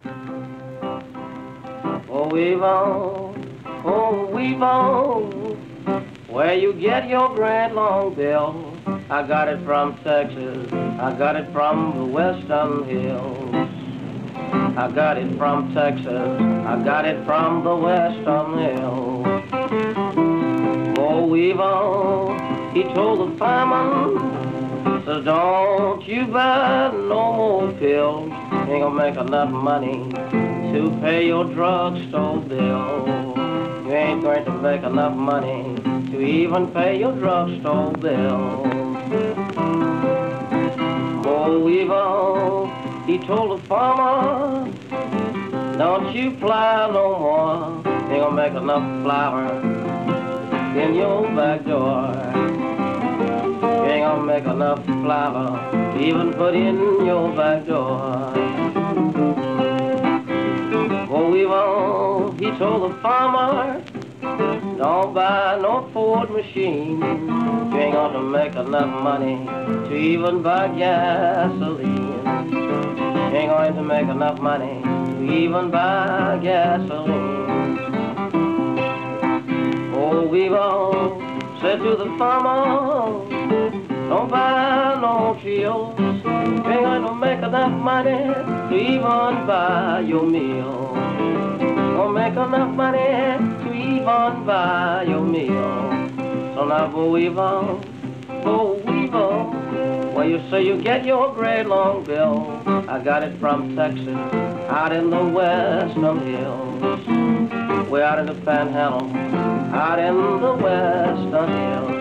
Oh, weave on, where you get your grand long bill. I got it from Texas, I got it from the western hills. I got it from Texas, I got it from the western hills. Oh, weave on, he told the fireman, so don't you buy no more pills. You ain't gonna make enough money to pay your drugstore bill. You ain't going to make enough money to even pay your drugstore bill. Oh, Weevil, he told the farmer, don't you plow no more. You ain't gonna make enough flour in your back door. You ain't gonna make enough flour to even put in your back door. Oh, Weevil, he told the farmer, don't buy no Ford machine. You ain't gonna make enough money to even buy gasoline. You ain't going to make enough money to even buy gasoline. Oh, Weevil said to the farmer, don't buy no Cheetos. You ain't going to make enough money to even buy your meal. Don't make enough money to even buy your meal. So now, Bo Weevil, well, you say you get your great long bill. I got it from Texas, out in the western hills. Way out in the panhandle, out in the western hills.